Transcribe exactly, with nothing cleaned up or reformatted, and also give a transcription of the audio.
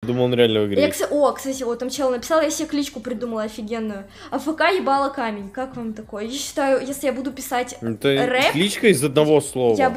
Думал, он реально Я, выиграет. кстати, о, кстати, вот там чел написал, я себе кличку придумала офигенную. АФК ебала камень. Как вам такое? Я считаю, если я буду писать Это рэп, кличка из одного слова. я